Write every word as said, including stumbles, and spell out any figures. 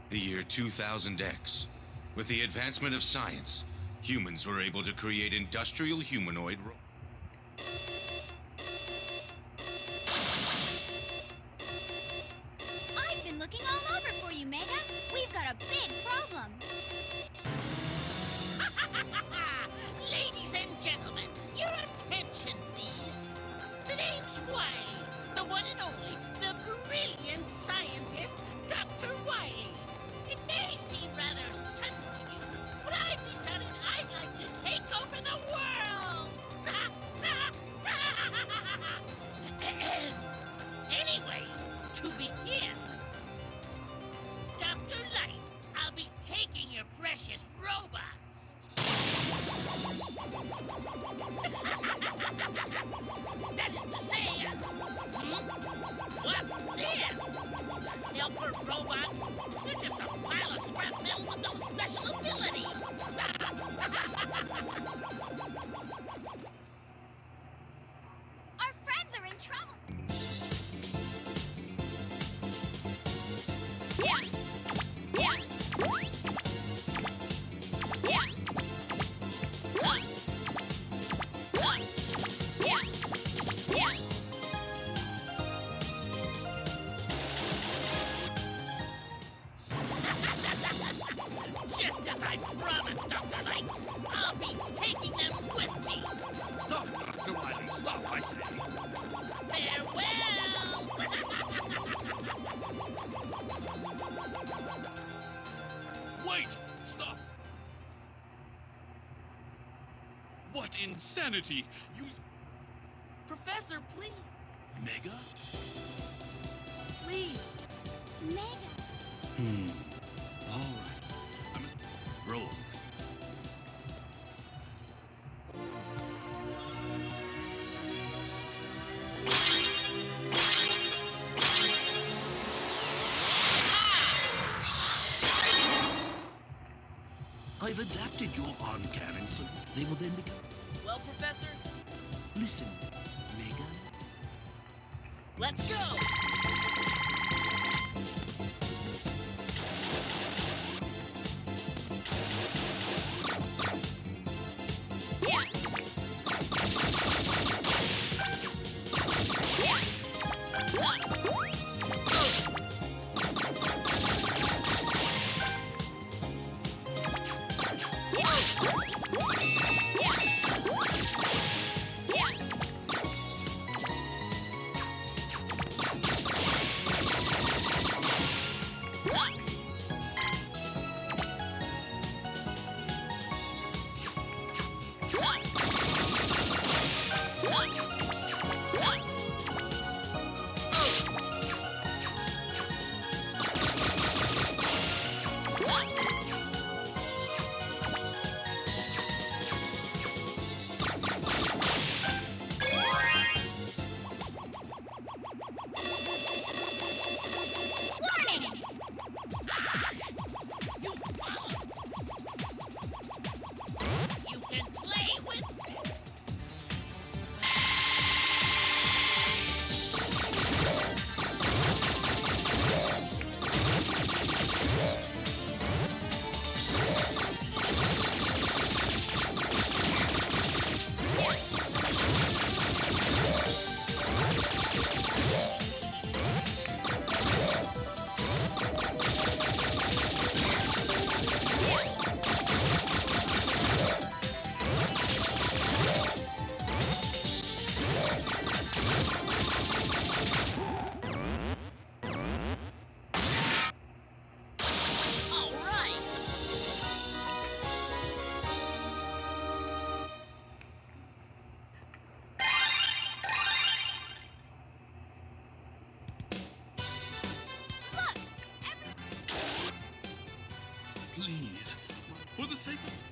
The year two thousand X. With the advancement of science, humans were able to create industrial humanoid ro- I've been looking all over for you, Mega. We've got a big problem. Ladies and gentlemen, your attention, please. The name's Wily, the one and only, the brilliant scientist, Doctor Wily. It may seem rather sudden to you, but I've decided I'd like to take over the world. Anyway, to begin, Doctor Light, I'll be taking your precious robots. That is to say, uh, hmm? What's this? Helper robot? You're just a pile of scrap metal with no special abilities. Our friends are in trouble. Yeah. Yeah. Yeah. Uh. Uh. Yeah. Yeah. Just as I promised, Doctor Light, I'll be taking them with me. Stop, Doctor Wily. Stop, I say. Farewell! Wait! Stop! What insanity! You... Professor, please. Mega? Please. Mega. Hmm. All right. I must... Roll. I've adapted your arm cannon, so they will then become... Well, Professor, Listen, Mega. let's go! Yeah. Yeah. Warning! You follow. You can play with me. All right. Look! Please, for the sake of...